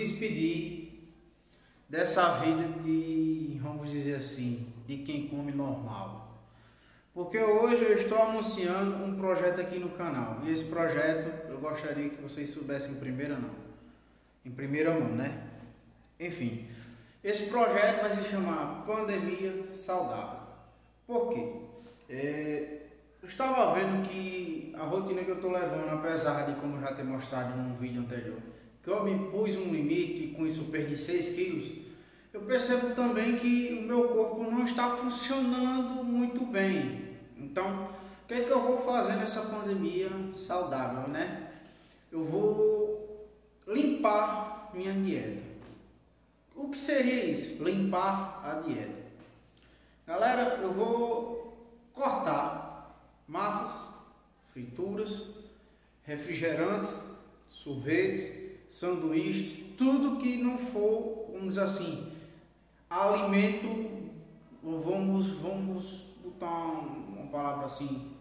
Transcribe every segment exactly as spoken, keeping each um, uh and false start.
despedir dessa vida de, vamos dizer assim, de quem come normal. Porque hoje eu estou anunciando um projeto aqui no canal. E esse projeto eu gostaria que vocês soubessem em primeira mão. Em primeira mão, né? Enfim, esse projeto vai se chamar Pandemia Saudável. Por quê? É, eu estava vendo que a rotina que eu estou levando, apesar de, como eu já ter mostrado num vídeo anterior, que eu me pus um limite e com isso perdi seis quilos, eu percebo também que o meu corpo não está funcionando muito bem. Então, o que é que eu vou fazer nessa pandemia saudável, né? Eu vou limpar minha dieta. O que seria isso? Limpar a dieta. Galera, eu vou cortar massas, frituras, refrigerantes, sorvetes, sanduíches, tudo que não for, vamos dizer assim, alimento, vamos, vamos botar uma palavra assim,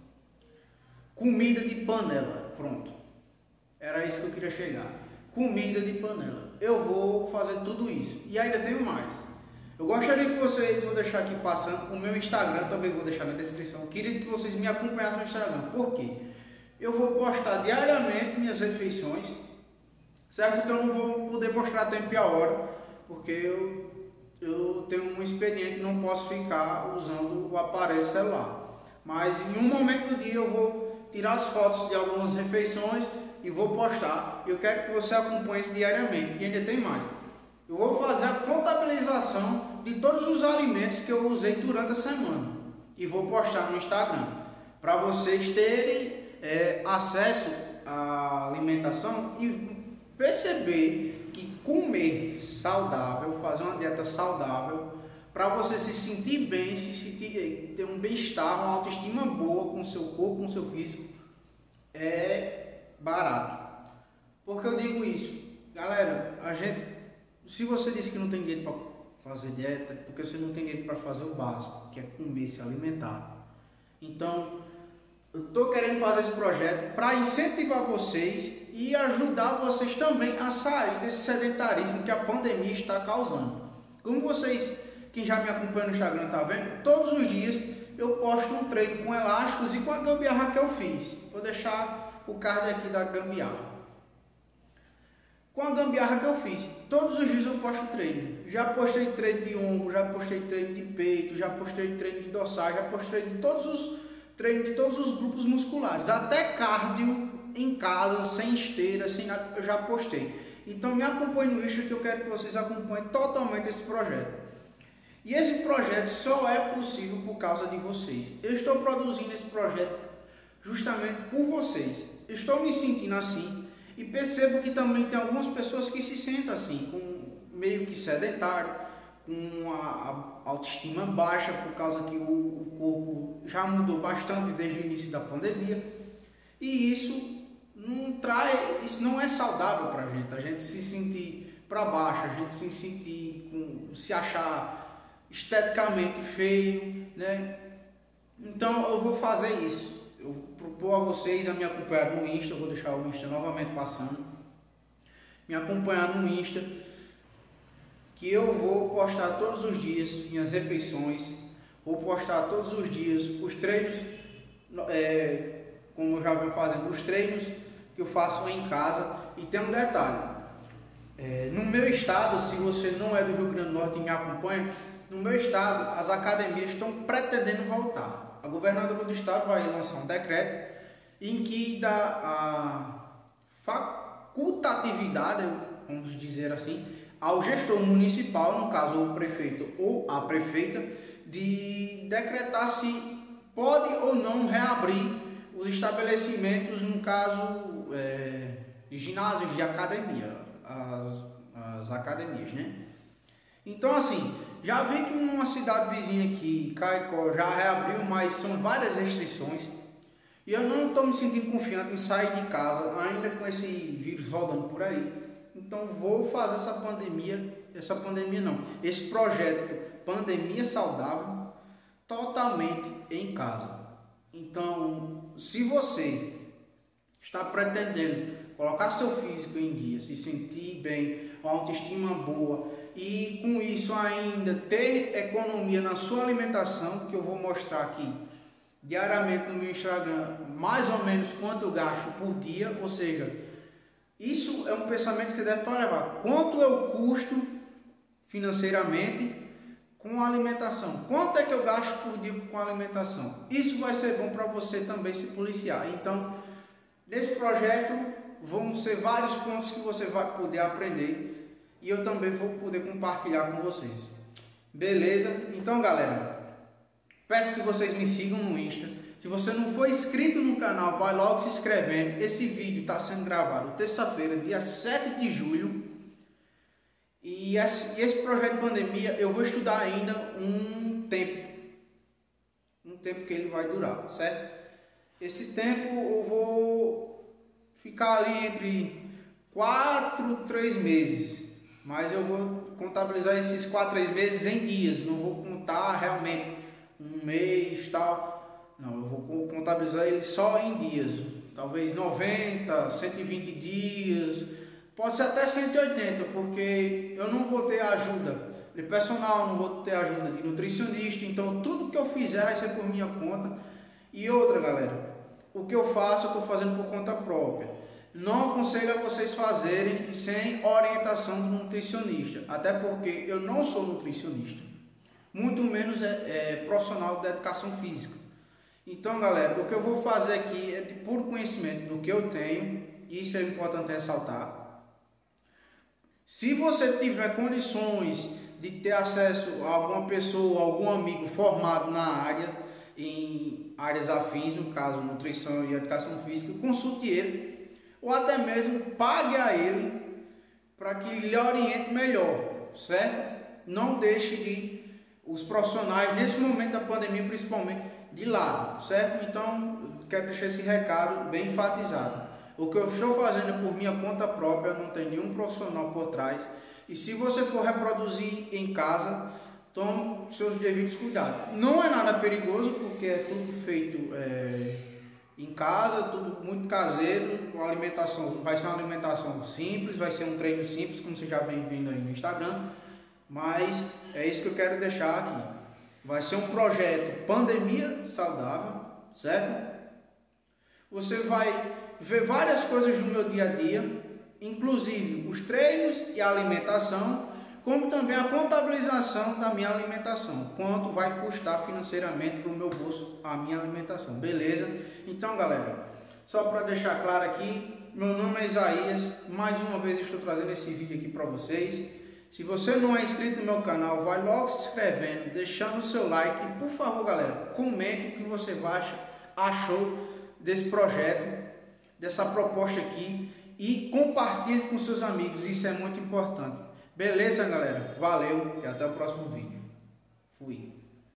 comida de panela, pronto. Era isso que eu queria chegar. Comida de panela. Eu vou fazer tudo isso. E ainda tenho mais. Eu gostaria que vocês, vou deixar aqui passando, o meu Instagram também vou deixar na descrição. Eu queria que vocês me acompanhassem no Instagram. Por quê? Eu vou postar diariamente minhas refeições. Certo que eu não vou poder mostrar a tempo e a hora, porque eu, eu tenho um expediente e não posso ficar usando o aparelho celular. Mas em um momento do dia eu vou tirar as fotos de algumas refeições e vou postar. Eu quero que você acompanhe isso diariamente. E ainda tem mais. Eu vou fazer a contabilização de todos os alimentos que eu usei durante a semana e vou postar no Instagram para vocês terem é, acesso à alimentação e perceber que comer saudável, fazer uma dieta saudável, para você se sentir bem, se sentir, ter um bem-estar, uma autoestima boa com o seu corpo, com o seu físico, é barato. Por que eu digo isso? Galera, a gente, se você disse que não tem dinheiro para fazer dieta, porque você não tem dinheiro para fazer o básico, que é comer, se alimentar. Então, eu estou querendo fazer esse projeto para incentivar vocês e ajudar vocês também a sair desse sedentarismo que a pandemia está causando. Como vocês, quem já me acompanha no Instagram, está vendo, todos os dias eu posto um treino com elásticos e com a gambiarra que eu fiz. Vou deixar o card aqui da gambiarra. Com a gambiarra que eu fiz, todos os dias eu posto treino. Já postei treino de ombro, já postei treino de peito, já postei treino de dorsal, já postei de todos os treinos de todos os grupos musculares, até cardio em casa, sem esteira, sem nada, eu já postei. Então me acompanhe no Insta que eu quero que vocês acompanhem totalmente esse projeto. E esse projeto só é possível por causa de vocês. Eu estou produzindo esse projeto justamente por vocês. Eu estou me sentindo assim. E percebo que também tem algumas pessoas que se sentem assim, com meio que sedentário, com a, a autoestima baixa, por causa que o, o corpo já mudou bastante desde o início da pandemia. E isso não traz, isso não é saudável para a gente, a gente se sentir para baixo, a gente se sentir, com, se achar esteticamente feio, né? Então eu vou fazer isso. Eu propor a vocês a me acompanhar no Insta, eu vou deixar o Insta novamente passando, me acompanhar no Insta, que eu vou postar todos os dias minhas refeições, vou postar todos os dias os treinos, é, como eu já venho fazendo, os treinos que eu faço em casa. E tem um detalhe, é, no meu estado, se você não é do Rio Grande do Norte e me acompanha, no meu estado as academias estão pretendendo voltar. A governadora do estado vai lançar um decreto em que dá a facultatividade, vamos dizer assim, ao gestor municipal, no caso o prefeito ou a prefeita, de decretar se pode ou não reabrir os estabelecimentos, no caso é, de ginásios, de academia, as, as academias, né? Então assim, já vi que uma cidade vizinha aqui, Caicó, já reabriu, mas são várias restrições. E eu não estou me sentindo confiante em sair de casa, ainda com esse vírus rodando por aí. Então vou fazer essa pandemia, essa pandemia não, esse projeto Pandemia Saudável totalmente em casa. Então, se você está pretendendo colocar seu físico em dia, se sentir bem, uma autoestima boa e com isso ainda ter economia na sua alimentação, que eu vou mostrar aqui diariamente no meu Instagram, mais ou menos quanto eu gasto por dia, ou seja, isso é um pensamento que deve para levar. Quanto eu custo financeiramente com a alimentação? Quanto é que eu gasto por dia com a alimentação? Isso vai ser bom para você também se policiar. Então, nesse projeto vão ser vários pontos que você vai poder aprender e eu também vou poder compartilhar com vocês. Beleza? Então, galera, peço que vocês me sigam no Insta. Se você não for inscrito no canal, vai logo se inscrevendo. Esse vídeo está sendo gravado terça-feira, dia sete de julho. E esse, esse projeto de pandemia eu vou estudar ainda um tempo. Um tempo que ele vai durar, certo? Esse tempo eu vou ficar ali entre quatro, três meses. Mas eu vou contabilizar esses quatro, três meses em dias. Não vou contar realmente um mês e tal. Não, eu vou contabilizar ele só em dias. Talvez noventa, cento e vinte dias. Pode ser até cento e oitenta, porque eu não vou ter ajuda de personal, não vou ter ajuda de nutricionista. Então tudo que eu fizer vai ser por minha conta. E outra, galera, o que eu faço eu estou fazendo por conta própria. Não aconselho a vocês fazerem sem orientação do nutricionista, até porque eu não sou nutricionista, muito menos é, é, profissional da educação física. Então, galera, o que eu vou fazer aqui é de puro conhecimento do que eu tenho, isso é importante ressaltar. Se você tiver condições de ter acesso a alguma pessoa, algum amigo formado na área, em áreas afins, no caso nutrição e educação física, consulte ele, ou até mesmo pague a ele para que lhe oriente melhor, certo? Não deixe de os profissionais, nesse momento da pandemia principalmente, de lado, certo? Então, quero deixar esse recado bem enfatizado. O que eu estou fazendo por minha conta própria, não tem nenhum profissional por trás. E se você for reproduzir em casa, tome seus devidos cuidados. Não é nada perigoso, porque é tudo feito é, em casa, tudo muito caseiro. A alimentação vai ser uma alimentação simples, vai ser um treino simples, como você já vem vendo aí no Instagram. Mas é isso que eu quero deixar aqui. Vai ser um projeto Pandemia Saudável, certo? Você vai ver várias coisas no meu dia a dia, inclusive os treinos e a alimentação, como também a contabilização da minha alimentação, quanto vai custar financeiramente para o meu bolso a minha alimentação, beleza? Então, galera, só para deixar claro aqui, meu nome é Isaías, mais uma vez estou trazendo esse vídeo aqui para vocês. Se você não é inscrito no meu canal, vai logo se inscrevendo, deixando o seu like e, por favor, galera, comente o que você achou desse projeto, dessa proposta aqui e compartilhe com seus amigos, isso é muito importante. Beleza, galera? Valeu e até o próximo vídeo. Fui.